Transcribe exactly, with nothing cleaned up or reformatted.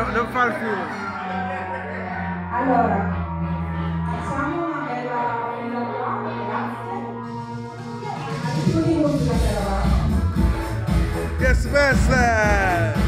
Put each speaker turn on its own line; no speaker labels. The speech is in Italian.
non far più.
Allora, facciamo una bella fila qua, grazie. Un po' di musica però.
Yes, master!